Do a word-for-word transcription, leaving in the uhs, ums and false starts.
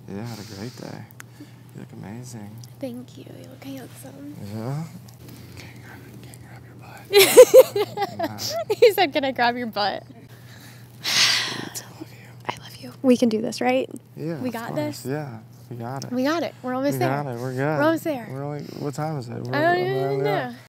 Yeah, I had a great day. You look amazing. Thank you. You look handsome. Yeah? Can you grab, can you grab your butt? He said, can I grab your butt? Sweet. I love you. I love you. We can do this, right? Yeah, We of got course. this? Yeah, we got it. We got it. We're almost we there. got it. We're good. We're almost there. We're only, what time is it? We're, I don't we're even only know. at-